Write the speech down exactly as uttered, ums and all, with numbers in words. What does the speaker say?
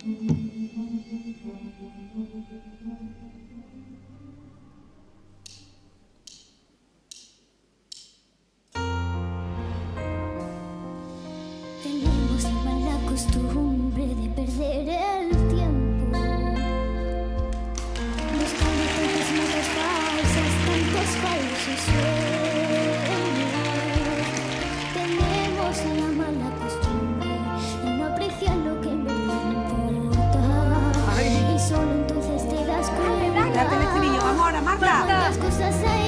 Tenemos la mala costumbre de perder el tiempo, buscando tantas notas falsas, tantos falsos sueños. Tenemos la mala costumbre de no apreciar lo que en verdad no importa. Ay. Y solo entonces te das cuenta. Date el estribillo, vamos ahora, Marta. Las cosas hay